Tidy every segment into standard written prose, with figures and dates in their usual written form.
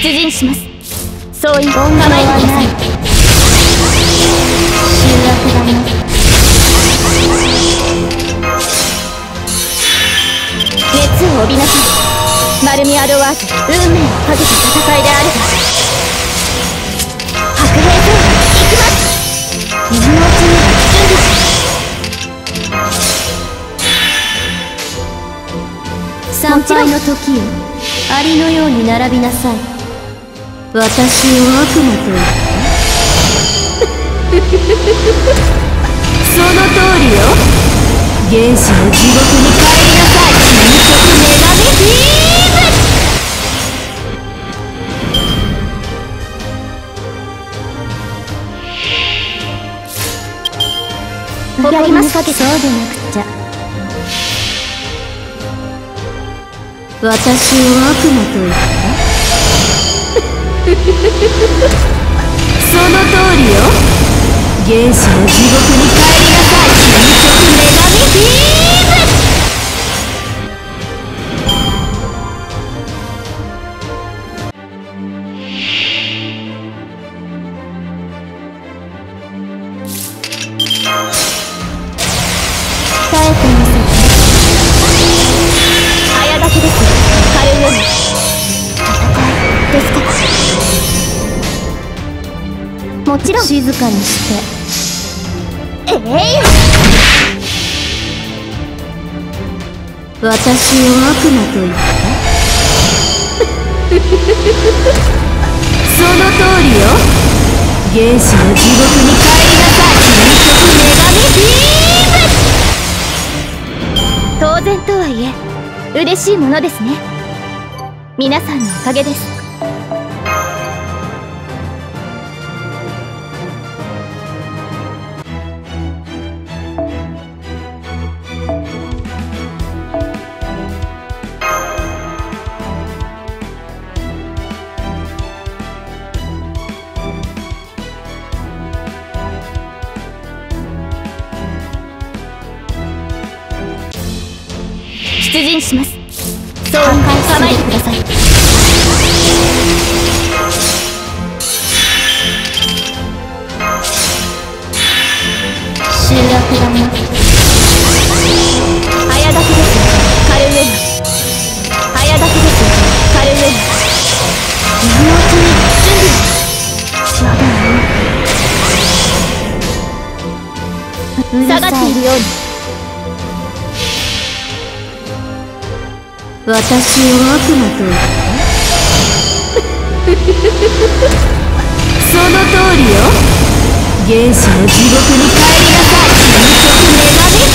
出陣します。総員構えてください。 醜悪だね。 熱を帯びなさい。マルミアドワーズ、運命をかけた戦いである。白兵戦行きます。 今のうちに準備し参拝の時よ、アリのように並びなさい。私を悪魔と言ったその通りよ。原始の地獄に帰りなさい。究極女神ヒーブ。 誇りますかけそうでなくちゃ。私を悪魔と言ったその通りよ。原始の地獄に帰りなさい。究極女神ヒ耐えてみせて。早炊きです。カルウェム戦いですか。もちろん静かにして。 私を悪魔と言ったその通りよ。原始の地獄に帰りなさい。究極女神ヒーブ。 当然とはいえ嬉しいものですね。皆さんのおかげです。出陣します。総員構えてください。 醜悪だね。 早炊きです。カルウェム早炊きです。カルウェム今のうちに準備。下がっているように。 私を悪魔と言ったその通りよ。原始の地獄に帰りなさい。究極女神ヒ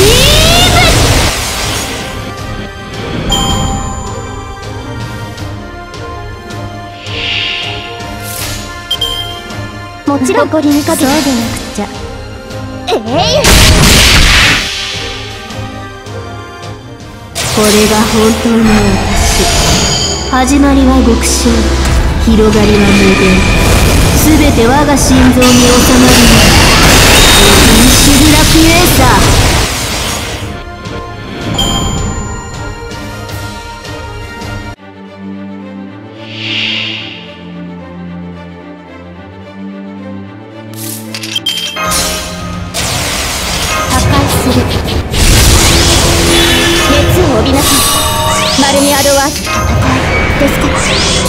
もちろん誇りにかけて。 そうでなくちゃ。これが本当の私。始まりは極小、広がりは無限。すべて我が心臓に収まります。シルラクエーサー。 破壊する。熱を帯びなさい。マルミアドワーズ戦いですか。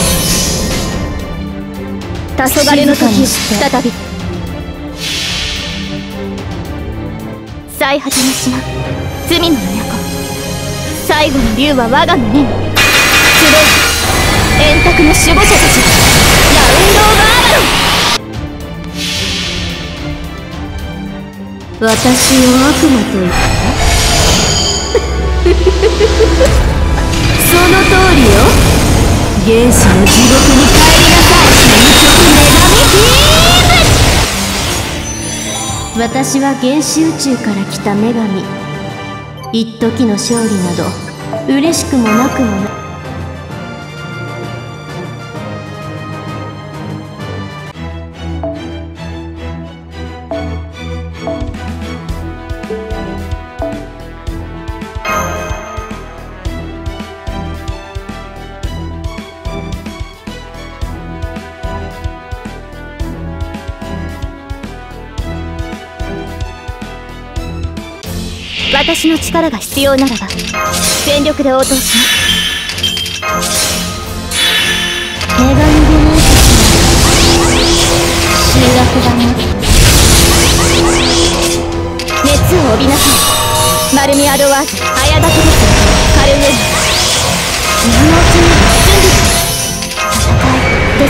黄昏の時再び。最果ての島、罪の都。最後の竜は我が胸に。集い円卓の守護者たち。ラウンド・オブ・アバロン。 私を悪魔と言ったその通りよ。原始の地獄に帰りなさい。究極女神ヒーブ。私は原始宇宙から来た女神。一時の勝利など嬉しくもなくもない。 私の力が必要ならば全力で応答します。 女神でないと修学だな。 熱を帯びなさい。マルミアドワーズ綾立です。カルウェル今のうちに準備戦いです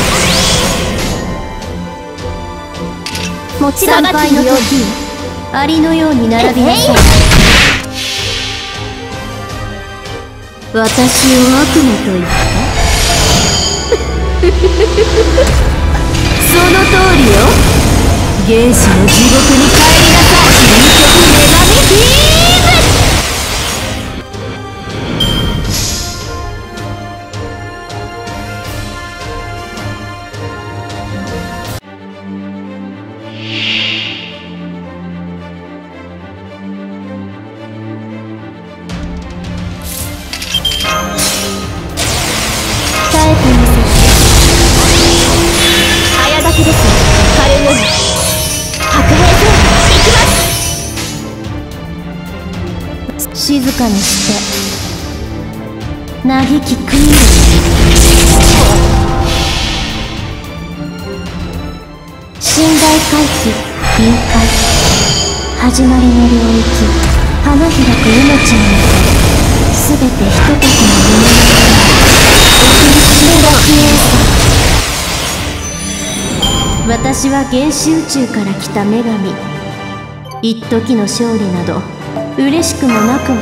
か。もちろん参拝の時アリのように並びなさい。私を悪魔と言ったその通りよ。原始の地獄に帰りなさい。究極女神ビー耐えてみせて。 綾立です。カルウェル白兵戦行きます。 静かにして嘆き狂う。寝台回帰臨界始まりの領域花開く命の中すべてひとときの夢の中私は原始宇宙から来た女神。一時の勝利など嬉しくもなくも。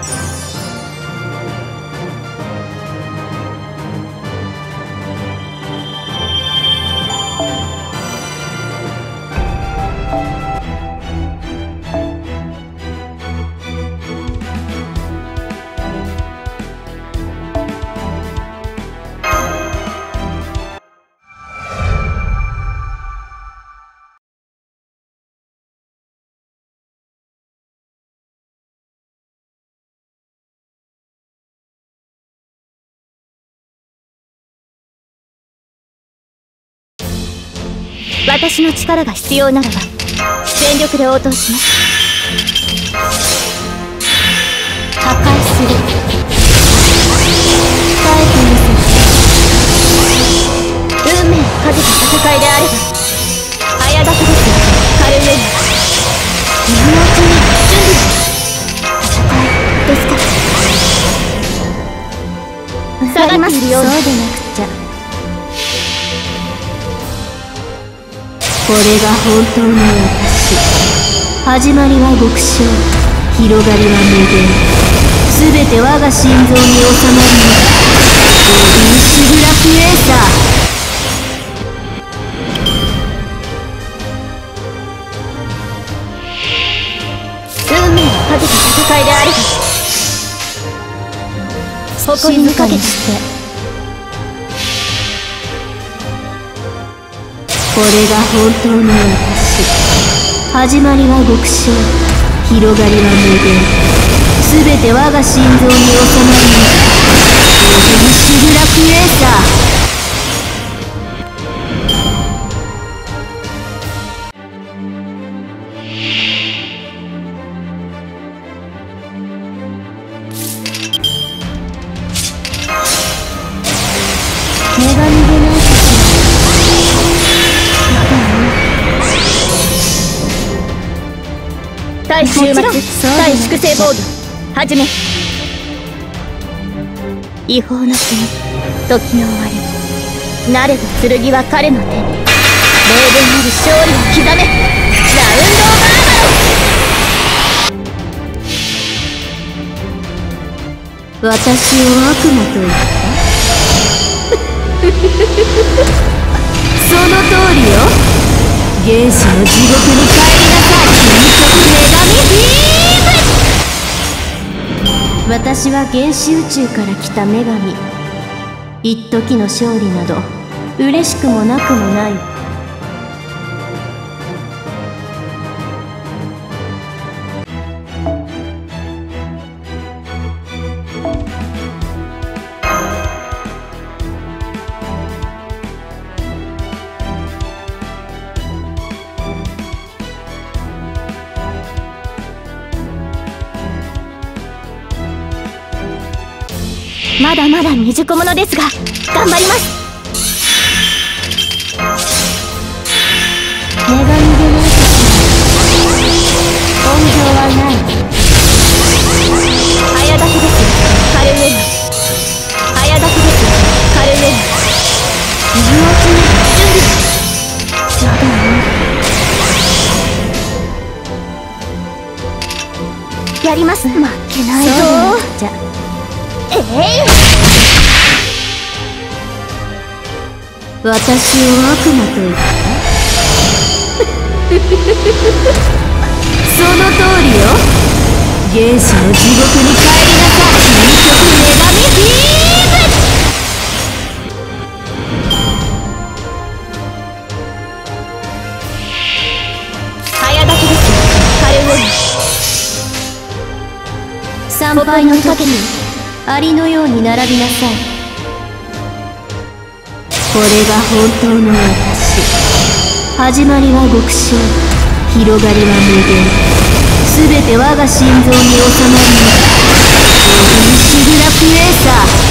私の力が必要ならば全力で応答します。 破壊する。耐えてみせて。 運命をかけた戦いであれば綾立です。カルウェル今のうちに準備戦いですか。下がっているようそうでなくちゃ。これが本当の私。始まりは極小、広がりは無限。すべて我が心臓に収まり、オビンシグラクエーサー。運命をかけた戦いであれば誇りにかけてこれが本当の私。始まりは極小、広がりは無限。すべて我が心臓に収まり、オビンシグラクエーサー。女神でないと対終末対粛清ボード始め。違法の国時の終わりなれど剣は彼の手に。霊言なる勝利を刻め。ラウンドオ私を悪魔と言ったその通りよ。原始の地獄に帰りなさい。究極女神ビーム。私は原始宇宙から来た女神。一時の勝利など嬉しくもなくもない。 まだまだ未熟者ですが頑張ります。 女神でないと本業はない。 早炊きですカルウェル。早炊きですカルウェル。 水落ちに準備。やだね。やります。負けないぞ。 じゃ私を悪魔と言ったその通りよ。原始の地獄に帰りなさい。究極女神ビーム。 早炊きですカルウェル。 参拝の時にアリのように並びなさい。これが本当の私。始まりは極小、広がりは無限。すべて我が心臓に収まり、シグラクエーサー。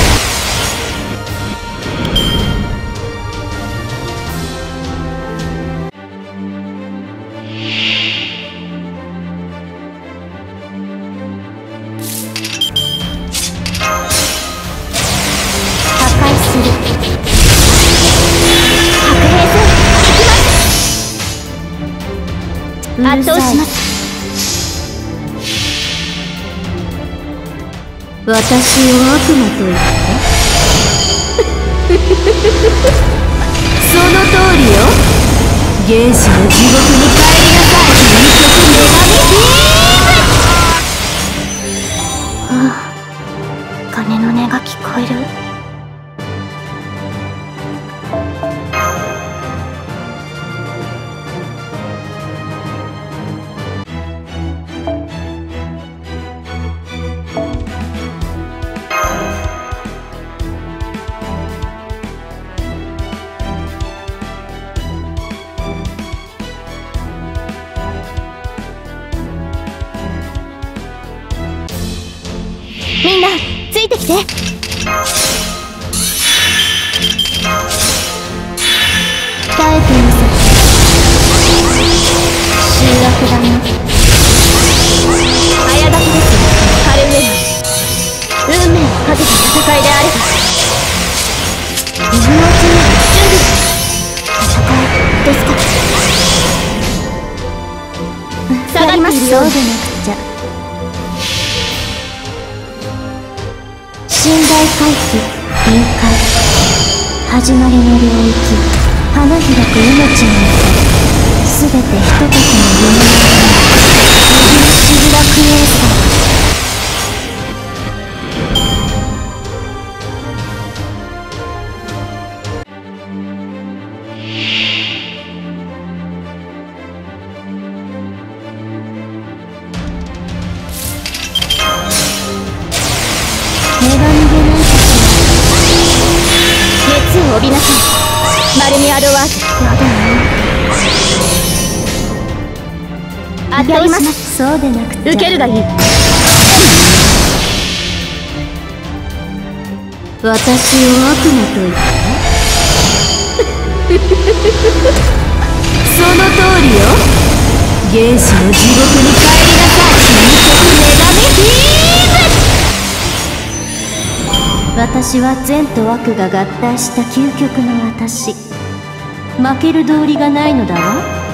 圧倒します。 私を悪魔と言ったその通りよ。原始の地獄に帰りなさい。究極女神ビーム。 鐘の音が聞こえる。みんなついてきて。 耐えてみせ。集落だね。 早炊きですカルウェル。運命をかけた戦いであれば水のうちに準備。 戦いですか。下がります。 そうでなくちゃ。信頼回帰、臨界。始まりの領域、花開く命の中。すべてひとときの夢の中。シグラクエーサー。女神でないと熱を帯びなさいマルミアドワーズ。 やだな。 やります。 そうでなくちゃ。 受けるがいい。 私を悪魔と言ったその通りよ。原始の地獄に帰りなさい。究極女神ビーム。私は善と悪が合体した究極の私。負ける道理がないのだわ。